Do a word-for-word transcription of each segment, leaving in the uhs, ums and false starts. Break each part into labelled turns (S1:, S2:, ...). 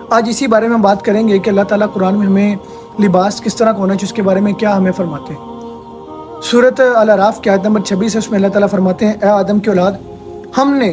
S1: آج اسی بارے میں بات کریں گے کہ اللہ تعالیٰ قرآن میں ہمیں لباس کس طرح کا ہونا چاہیے، اس کے بارے میں کیا ہمیں فرماتے ہیں۔ سورۃ الاعراف کی آیت نمبر چھبیس ہے، اس میں اللہ تعالیٰ فرماتے ہیں، اے آدم کی اولاد، ہم نے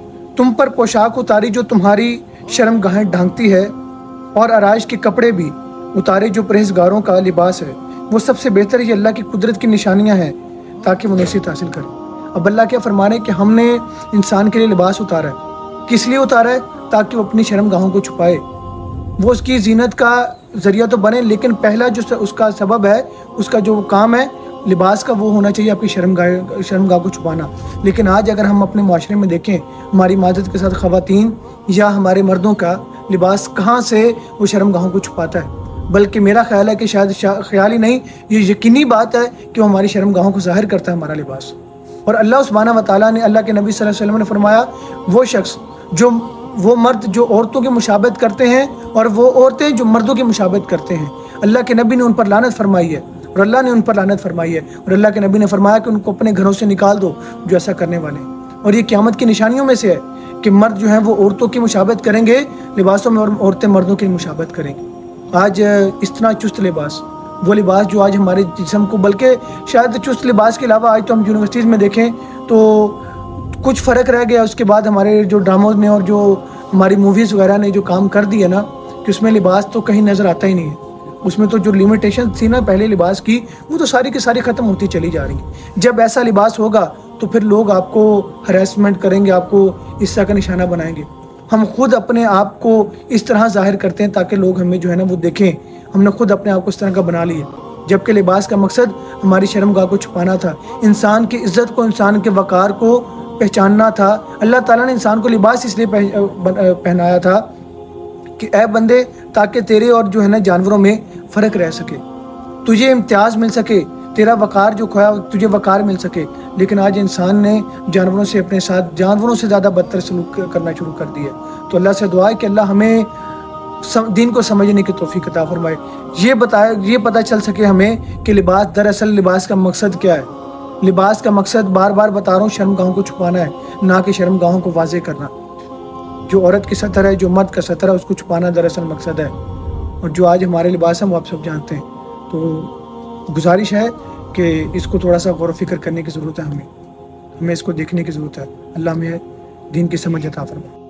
S1: تم پر پوشاک اتاری جو تمہاری شرم گاہیں ڈھانکتی ہے، اور آرائش کے کپڑے بھی اتارے جو پرہیزگاروں کا لباس ہے۔ وہ سب سے بہتر یہ اللہ کی قدرت کی نشانیاں ہیں تاکہ وہ نصیحت حاصل کریں۔ اب اللہ کیا فرما رہے ہیں کہ ہم نے انسان کے لیے لباس اتارا ہے۔ کس لیے اتارا ہے؟ تاکہ وہ اپنی شرم گاہوں کو چھپائے، وہ اس کی زینت کا ذریعہ تو بنے، لیکن پہلا جو اس کا سبب ہے، اس کا جو کام ہے لباس کا، وہ ہونا چاہیے اپنی شرم گاہ شرم گاہ کو چھپانا۔ لیکن آج اگر ہم اپنے معاشرے میں دیکھیں، ہماری معذرت کے ساتھ خواتین یا ہمارے مردوں کا لباس کہاں سے وہ شرم گاہوں کو چھپاتا ہے، بلکہ میرا خیال ہے کہ شاید خیال ہی نہیں، یہ یقینی بات ہے کہ وہ ہماری شرم گاہوں کو ظاہر کرتا ہے ہمارا لباس۔ اور اللہ سبحانہ و تعالیٰ نے، اللہ کے نبی صلی اللہ علیہ وسلم نے فرمایا، وہ شخص جو وہ مرد جو عورتوں کی مشابہت کرتے ہیں اور وہ عورتیں جو مردوں کی مشابہت کرتے ہیں، اللہ کے نبی نے ان پر لعنت فرمائی ہے، اور اللہ نے ان پر لعنت فرمائی ہے، اور اللہ کے نبی نے فرمایا کہ ان کو اپنے گھروں سے نکال دو جو ایسا کرنے والے ہیں۔ اور یہ قیامت کی نشانیوں میں سے ہے کہ مرد جو ہیں وہ عورتوں کی مشابہت کریں گے لباسوں میں، اور عورتیں مردوں کی مشابہت کریں گی۔ آج اس طرح چست لباس، وہ لباس جو آج ہمارے جسم کو، بلکہ شاید چست لباس کے علاوہ آج تو ہم یونیورسٹیز میں دیکھیں تو کچھ فرق رہ گیا، اس کے بعد ہمارے جو ڈراموں نے اور جو ہماری موویز وغیرہ نے جو کام کر دیا نا، کہ اس میں لباس تو کہیں نظر آتا ہی نہیں ہے۔ اس میں تو جو لیمیٹیشن تھی نا پہلے لباس کی، وہ تو ساری کی ساری ختم ہوتی چلی جا رہی ہیں۔ جب ایسا لباس ہوگا تو پھر لوگ آپ کو ہراسمنٹ کریں گے، آپ کو اس طرح کا نشانہ بنائیں گے۔ ہم خود اپنے آپ کو اس طرح ظاہر کرتے ہیں تاکہ لوگ ہمیں جو ہے نا وہ دیکھیں، ہم نے خود اپنے آپ کو اس طرح کا بنا لیا، جبکہ لباس کا مقصد ہماری شرم گاہ کو چھپانا تھا، انسان کی عزت کو، انسان کے وقار کو پہچاننا تھا۔ اللہ تعالیٰ نے انسان کو لباس اس لیے پہنایا تھا کہ اے بندے، تاکہ تیرے اور جو ہے نا جانوروں میں فرق رہ سکے، تجھے امتیاز مل سکے، تیرا وقار جو کھویا تجھے وقار مل سکے۔ لیکن آج انسان نے جانوروں سے اپنے ساتھ جانوروں سے زیادہ بدتر سلوک کرنا شروع کر دیا۔ تو اللہ سے دعا ہے کہ اللہ ہمیں دین کو سمجھنے کی توفیق عطا فرمائے، یہ بتائے یہ پتہ چل سکے ہمیں کہ لباس، دراصل لباس کا مقصد کیا ہے۔ لباس کا مقصد بار بار بتا رہا ہوں، شرم گاہوں کو چھپانا ہے، نہ کہ شرم گاہوں کو واضح کرنا۔ جو عورت کی ستر ہے، جو مرد کا ستر ہے، اس کو چھپانا دراصل مقصد ہے۔ اور جو آج ہمارے لباس ہیں وہ آپ سب جانتے ہیں۔ تو گزارش ہے کہ اس کو تھوڑا سا غور و فکر کرنے کی ضرورت ہے، ہمیں ہمیں اس کو دیکھنے کی ضرورت ہے۔ اللہ ہمیں دین کی سمجھ عطا فرمائے۔